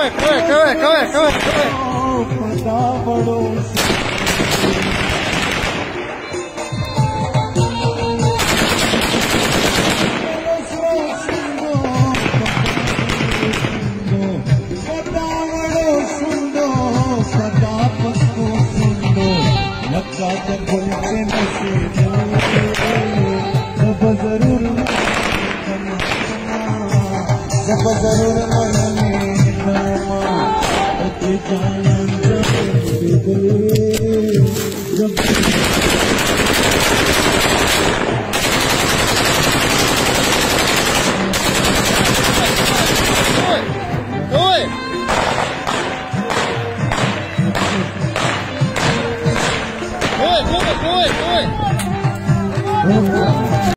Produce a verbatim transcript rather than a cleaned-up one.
corre, corre, corre, corre, corre, corre. जब जरूर मन में जब Go, go, go, go, go.